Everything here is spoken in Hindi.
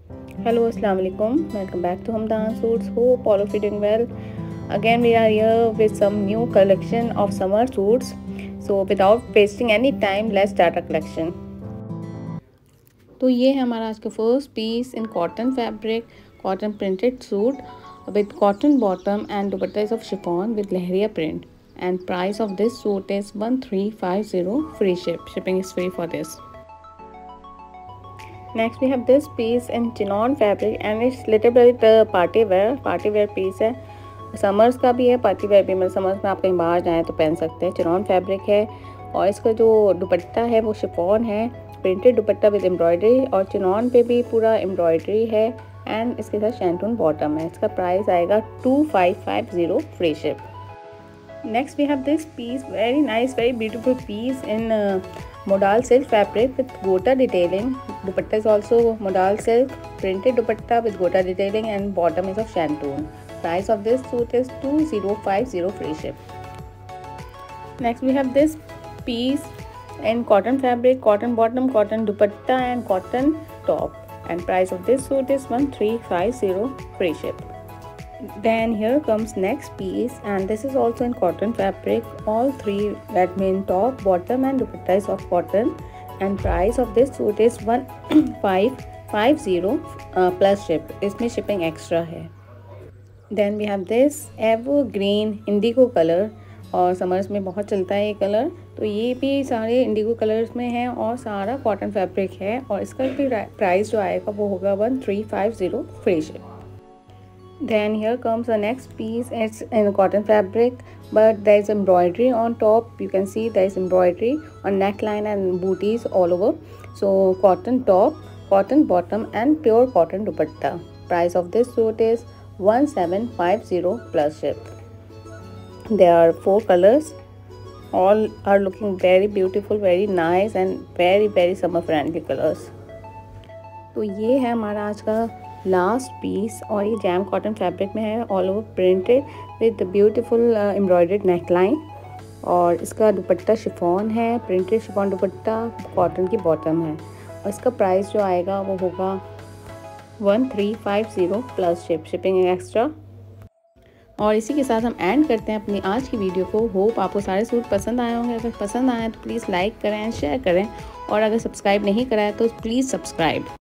Hello, Assalamu alaikum. Welcome back to Hamdan Suits. Hope all of you doing well. Again, we are here with some new collection of summer suits. So without wasting any time, let's start our collection. तो ये है हमारा आज का first piece in cotton fabric, cotton printed suit with cotton bottom and dupatta is of chiffon with lehriya print, and price of this suit is 1350. Free shipping is free for this. Next we have this piece in chinon fabric and it's little bit party wear piece है. समर्स का भी है, पार्टी वेयर भी, मतलब समर्स में आप कहीं बाहर जाएँ तो पहन सकते हैं. चिनॉन फैब्रिक है और इसका जो दुपट्टा है वो शिफॉन है, प्रिंटेड दुपट्टा विद एम्ब्रॉयडरी, और चिनॉन पे भी पूरा एम्ब्रॉयडरी है एंड इसके साथ शैंटून बॉटम है. इसका प्राइस आएगा 2550 free ship. Next we have this piece, very nice very beautiful piece in modal silk fabric with gota detailing. Dupatta is also modal silk, printed dupatta with gota detailing and bottom is of shantoon. Price of this suit is 2050 free ship. Next we have this piece in cotton fabric, cotton bottom, cotton dupatta and cotton top, and price of this suit is 1350 free ship. Then here comes next piece and this is also in cotton fabric. All three, that mean top, bottom and dupatta is of cotton, and price of this suit is 1550 plus ship. इसमें shipping extra है. Then we have this evergreen indigo color, और समर्स में बहुत चलता है ये कलर, तो ये भी सारे इंडिगो कलर्स में है और सारा कॉटन फैब्रिक है, और इसका भी प्राइस जो आएगा वो होगा 1350 free ship. Then here comes the next piece. It's in cotton fabric but there is embroidery on top. You can see there is embroidery on neckline and booties all over. So cotton top, cotton bottom and pure cotton dupatta. Price of this suit is 1750 plus ship. There are 4 colors. All are looking very beautiful, very nice and very summer friendly colors. तो ये है हमारा आज का लास्ट पीस, और ये जैम कॉटन फैब्रिक में है, all over printed with beautiful embroidered neckline, और इसका दुपट्टा शिफॉन है, प्रिंटेड शिफॉन दुपट्टा, कॉटन की बॉटम है, और इसका प्राइस जो आएगा वो होगा 1350 प्लस शिपिंग एक्स्ट्रा. और इसी के साथ हम एंड करते हैं अपनी आज की वीडियो को. होप आपको सारे सूट पसंद आए होंगे. अगर पसंद आए तो प्लीज़ लाइक करें, शेयर करें, और अगर सब्सक्राइब नहीं करा है तो प्लीज़ सब्सक्राइब.